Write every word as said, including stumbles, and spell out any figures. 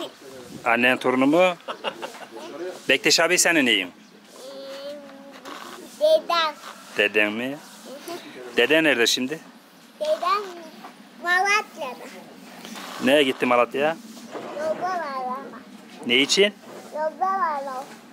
Annen torunu mu? Bektaş abi senin neyin? Dedem. Deden mi? Deden nerede şimdi? Dedem Malatya'da. Nereye gitti Malatya'ya? Yolda var ama. Ne için? Yolda var o.